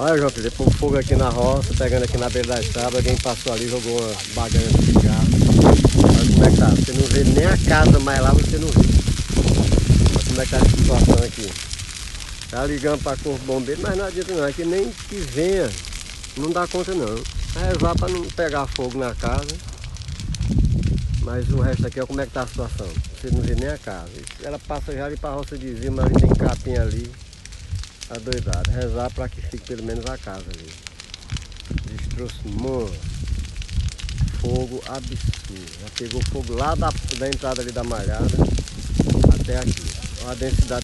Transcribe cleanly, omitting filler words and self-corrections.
Olha, João Pedro, pôr fogo aqui na roça, pegando aqui na beira da estrada, alguém passou ali, jogou uma bagana de cigarro. Olha como é que tá, você não vê nem a casa mais lá, você não vê. Olha como é que tá a situação aqui. Tá ligando para corpo bombeiro, mas não adianta não, aqui nem que venha, não dá conta não. Rezar para não pegar fogo na casa. Mas o resto aqui, olha como é que tá a situação. Você não vê nem a casa. Ela passa já ali para a roça de cima, ali tem capim ali. Adoidado, rezar para que fique pelo menos a casa ali. Destrou-se fogo absurdo. Já pegou fogo lá da entrada ali da malhada até aqui. Olha a densidade.